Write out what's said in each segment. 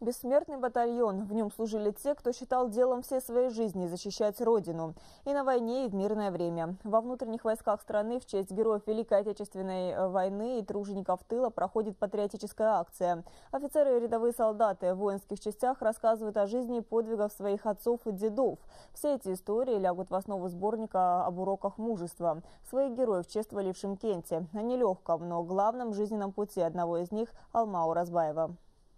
Бессмертный батальон. В нем служили те, кто считал делом всей своей жизни защищать Родину. И на войне, и в мирное время. Во внутренних войсках страны в честь героев Великой Отечественной войны и тружеников тыла проходит патриотическая акция. Офицеры и рядовые солдаты в воинских частях рассказывают о жизни и подвигах своих отцов и дедов. Все эти истории лягут в основу сборника об уроках мужества. Своих героев чествовали в Шымкенте. О нелегком, но главном жизненном пути одного из них – Алмау Разбаева.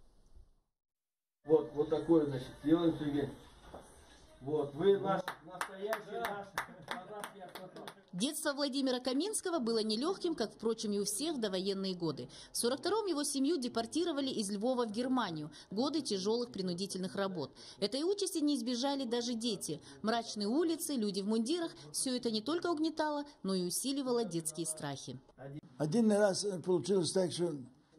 Вот такое, значит, делаем себе. Вот, вы наш настоящий, наш казахский автотранспорт. Детство Владимира Каминского было нелегким, как, впрочем, и у всех в довоенные годы. В 1942-м его семью депортировали из Львова в Германию. Годы тяжелых принудительных работ. Этой участи не избежали даже дети. Мрачные улицы, люди в мундирах – все это не только угнетало, но и усиливало детские страхи. Один раз получилось так, что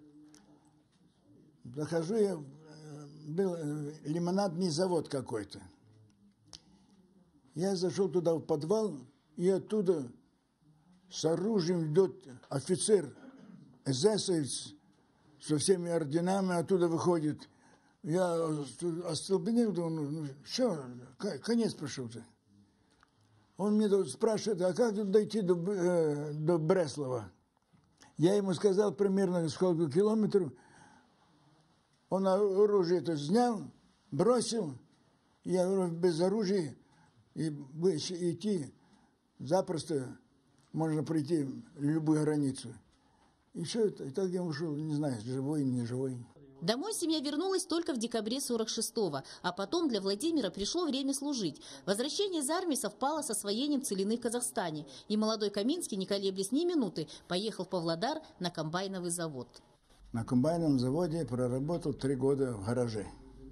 захожу я, был лимонадный завод какой-то. Я зашел туда в подвал, и оттуда с оружием идет офицер, эсэсовец, со всеми орденами, оттуда выходит. Я остолбенел, думаю, ну все, конец пришел-то. Он мне спрашивает, а как тут дойти до Бреслова? Я ему сказал примерно сколько километров. Он оружие это снял, бросил. Я говорю, без оружия и идти запросто можно пройти любую границу. И все это. И так я ушел, не знаю, живой, не живой. Домой семья вернулась только в декабре 1946-го, а потом для Владимира пришло время служить. Возвращение из армии совпало с освоением целины в Казахстане. И молодой Каминский, не колеблясь ни минуты, поехал в Павлодар на комбайновый завод. На комбайновом заводе проработал 3 года в гараже.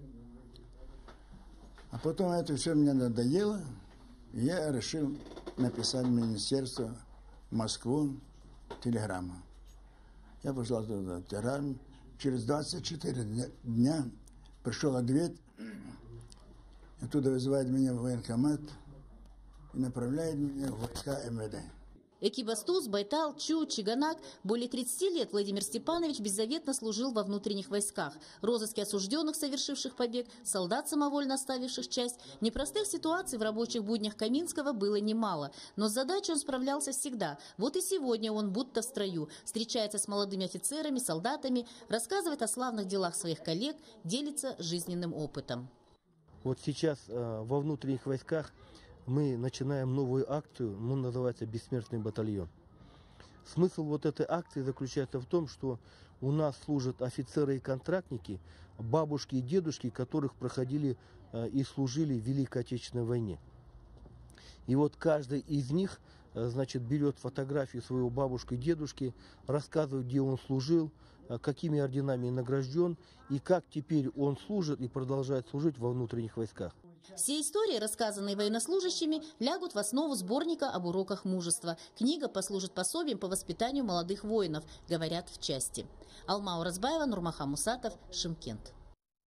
А потом это все мне надоело, и я решил написать в министерство в Москву телеграмму. Я послал туда телеграмму. Через 24 дня пришел ответ. Оттуда вызывает меня в военкомат и направляет меня в войска МВД. Экибастуз, Байтал, Чу, Чиганак. Более 30 лет Владимир Степанович беззаветно служил во внутренних войсках. Розыски осужденных, совершивших побег, солдат, самовольно оставивших часть. Непростых ситуаций в рабочих буднях Каминского было немало. Но с задачей он справлялся всегда. Вот и сегодня он будто в строю. Встречается с молодыми офицерами, солдатами, рассказывает о славных делах своих коллег, делится жизненным опытом. Вот сейчас во внутренних войсках мы начинаем новую акцию, называется «Бессмертный батальон». Смысл вот этой акции заключается в том, что у нас служат офицеры и контрактники, бабушки и дедушки, которых проходили и служили в Великой Отечественной войне. И вот каждый из них, значит, берет фотографию своего бабушки и дедушки, рассказывает, где он служил, какими орденами награжден и как теперь он служит и продолжает служить во внутренних войсках. Все истории, рассказанные военнослужащими, лягут в основу сборника об уроках мужества. Книга послужит пособием по воспитанию молодых воинов, говорят в части. Алмау Разбаева, Нурмахан Мусатов, Шымкент.